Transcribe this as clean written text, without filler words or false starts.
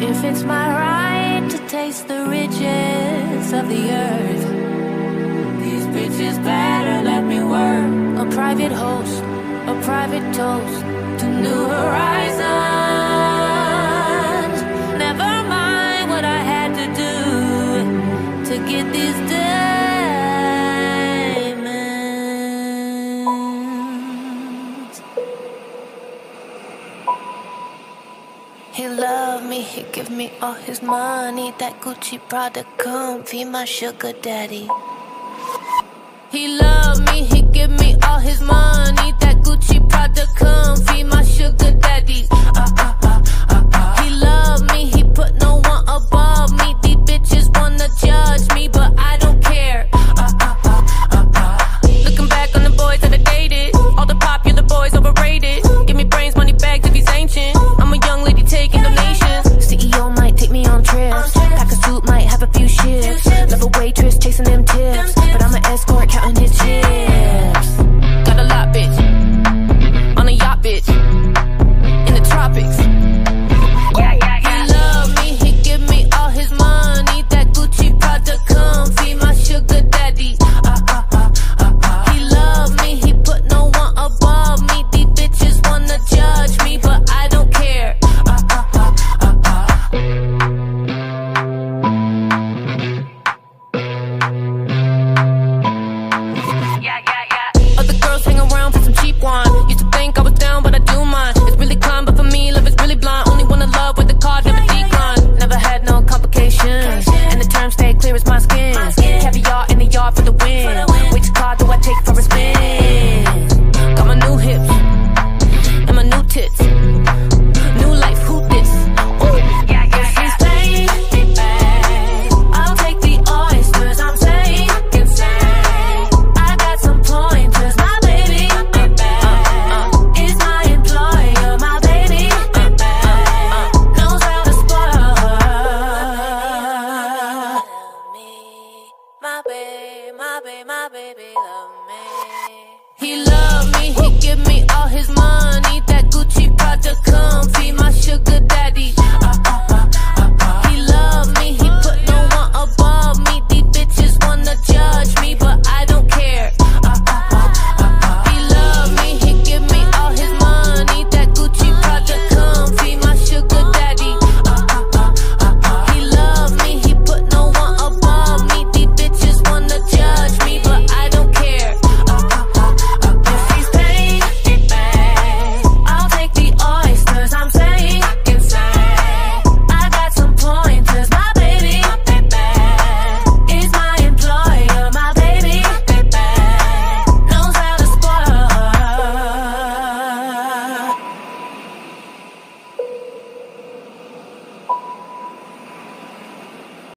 If it's my right to taste the riches of the earth, these bitches better let me work. A private host, a private toast to new horizons. Never mind what I had to do to get these diamonds. He loved me, he give me all his money. That Gucci Prada comfy, my sugar daddy. He loved me, he give me all his money. That Gucci Prada comfy.